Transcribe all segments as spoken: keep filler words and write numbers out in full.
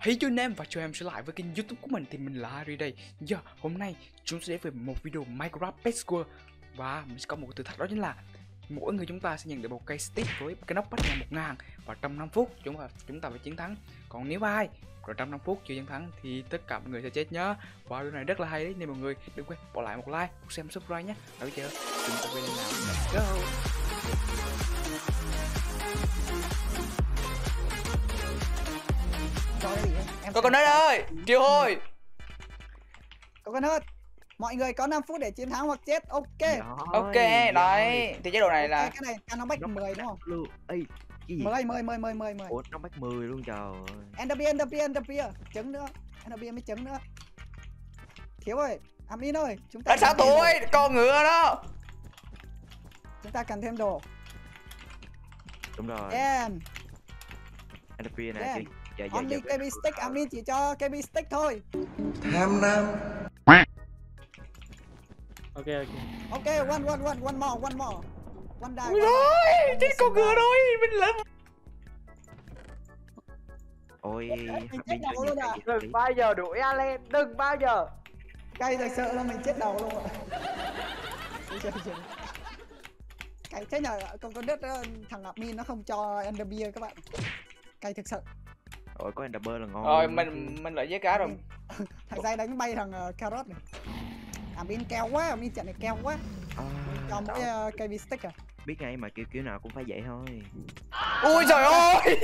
Hey your name và chào em trở lại với kênh YouTube của mình thì mình là Harry đây. Giờ hôm nay chúng sẽ đến với một video Minecraft Pet World và mình sẽ có một thử thách, đó chính là mỗi người chúng ta sẽ nhận được một cây stick với cái nóc bắt nhà một ngàn và trong năm phút chúng ta chúng ta phải chiến thắng. Còn nếu ai rồi trong năm phút chưa chiến thắng thì tất cả mọi người sẽ chết nhá. Và video này rất là hay đấy nên mọi người đừng quên bỏ lại một like, một xem, subscribe nhé. Và bây giờ chúng ta về đây nào. Let's go. Có con nết ơi, kêu thôi. Có con nết. Mọi người có năm phút để chiến thắng hoặc chết. Ok. Ok, đấy. Thì chế độ này là okay, cái này Canon Back mười đúng không? Luôn. Ê, cái gì? mười mười mười mười mười mười. Ủa, nó bắt mười luôn trời ơi. Enderpear, Enderpear, Enderpear. Trứng nữa. Enderpear mới trứng nữa. Thiếu ơi, Amin ơi, chúng ta. sáu tuổi, con ngựa đó. Chúng ta cần thêm đồ. Đúng rồi. And Enderpear này chứ. Dạ, dạ, only dạ, ca bê stick, Amin chỉ cho ca bê stick thôi. Tham lam. Ok ok. Ok, one one one one more, one more. One die. Ui rồi, chết con ngựa rồi, mình lắm. Ôi, chết đầu luôn à. Đừng bao giờ đuổi A lên, đừng bao giờ. Cay thật sự là mình chết đầu luôn ạ. Cay thế nhờ con con đất thằng Amin nó không cho Enderpear các bạn. Cay thực sự. Ôi, có Enderpear là ngon. Rồi mình mình lại với cá rồi. Thằng dây đánh bay thằng uh, carrot này. Amin keo quá, Amin trận này keo quá. À, cho mỗi uh, ca bê stick à. biết ngay mà kiểu kiểu nào cũng phải vậy thôi. Ui trời ơi.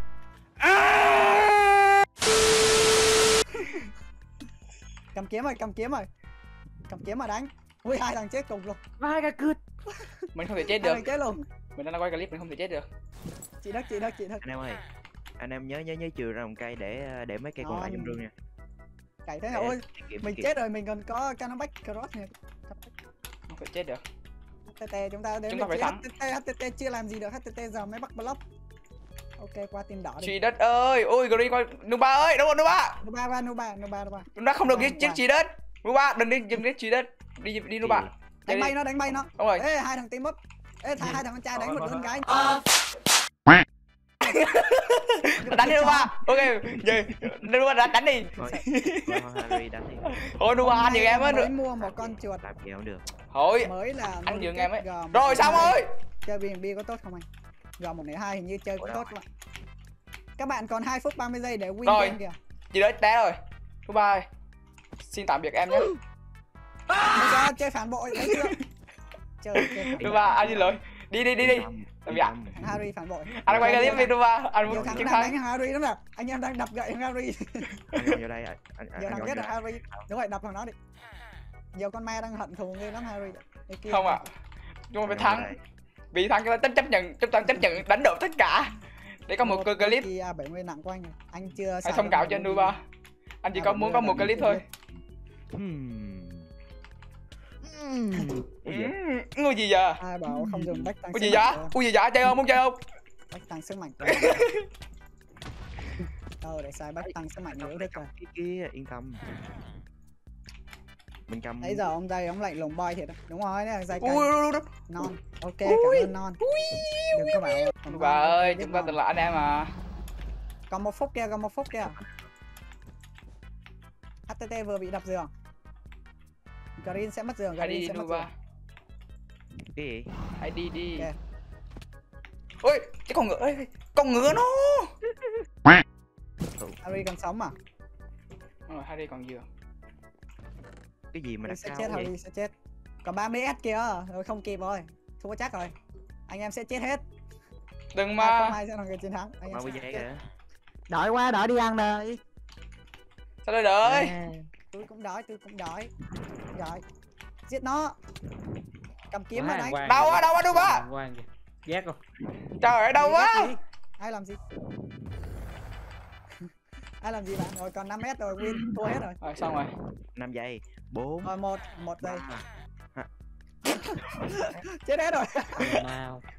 Cầm kiếm rồi, cầm kiếm rồi. Cầm kiếm mà đánh. Ui hai thằng chết cùng luôn. Vai cả cướp. Mình không thể chết Hai được. thằng chết luôn. Mình đang quay clip mình không thể chết được. Chị đất, chị đất, chị đất. Anh em ơi, anh em nhớ nhớ nhớ chừa ra một cây để để mấy cây còn lại trong rương nha. Cày thế nào ôi. Mình chết rồi, mình còn có Canon Back carrot này. Không thể chết được. hát tê tê chúng ta đến Chúng ta phải thắng. hát tê tê, hát tê tê chưa làm gì được, hát tê tê giờ mới bắt block. Ok, qua team đỏ đi. Chị đất ơi, ôi Green coi, Nuba ơi, đâu rồi Nuba? Nuba, Nuba, Nuba, Nuba, Nuba. Nó không được giết giết chị đất. Nuba, đừng đi giết chị đất. Đi đi Nuba. Đánh bay nó, đánh bay nó. Đúng rồi. Ê, hai thằng team up. Ê, hai hai thằng con trai đánh một đứa gái. Đánh đi Nuba. Ok, giờ Nuba đánh đánh đi. Harry đánh đi. Thôi Nuba anh nhường em á. Mới mua một con chuột. Làm kèo được. Thôi. Mới là Anh nhường em ấy. G Rồi xong ơi. Chơi bê en bê có tốt không anh? G một không hai hình như chơi cũng tốt các bạn. Các bạn còn hai phút ba mươi giây để win rồi. game kìa. Chị đấy té rồi. Nuba ơi. Xin tạm biệt em nhé. Bây chơi phản bội thấy chưa? Chơi chơi. Nuba anh xin lỗi. Đi đi đi đi. Tạm biệt. Harry phản bội. Anh quay clip với Nuba. Anh muốn chiến thắng. Đánh Harry lắm nè. Anh em đang đập gậy Harry. Anh vô đây. Giờ thằng biết là Harry. Đúng rồi, đập thằng nó đi. Nhiều con ma đang hận thù ghê lắm Harry. Không ạ. Chúng ta phải thắng. Vì thắng chúng ta chấp nhận, chúng ta chấp nhận đánh đổ tất cả. Để có một clip. A bảy mươi nặng của anh. Anh chưa hãy thông cảm cho anh Nuba. Anh chỉ có muốn có một clip thôi. Ngu gì giờ? Ai bảo không dùng bách tăng. Ngu gì vậy? Ngu gì vậy? Chơi không? Muốn chơi không? Bách tăng sức mạnh. Ờ để xài bách tăng sức mạnh nữa thích rồi. Cái kia yên tâm. Mình cầm. Nãy giờ ông dây ông lạnh lùng boy thiệt. Đúng rồi, đấy là dây cây. Non. Ok, cảm ơn non. Đừng có bảo. Bà ơi, chúng ta từng là anh em mà. Còn một phút kia, còn một phút kia. hát tê tê vừa bị đập giường. Green sẽ mất giường, Green sẽ mất giường. Cái gì? Hãy đi đi. Okay. Ôi, cái con ngựa ơi, con ngựa nó. Harry còn sống à? Rồi, Harry còn giường. Cái gì mà Harry sẽ chết, Harry sẽ chết. Còn ba mươi S kìa, rồi không kịp rồi. Thua chắc rồi. Anh em sẽ chết hết. Đừng mà. Không ai sẽ là người chiến thắng. Anh em sẽ chết. Kìa. Đợi qua, đợi đi ăn đây. Sao đây đợi? À, tôi cũng đói, tôi cũng đói. Rồi. Giết nó. Cầm kiếm mà đánh. Đâu á, đâu á, đâu á. Quang kìa. Ghét không? Trời ơi, đâu quá. Ai làm gì? Ai làm gì bạn? Rồi còn năm mét rồi, win thua hết rồi. Rồi xong rồi. năm giây, bốn. Rồi một, một giây. Chết hết rồi. Nào.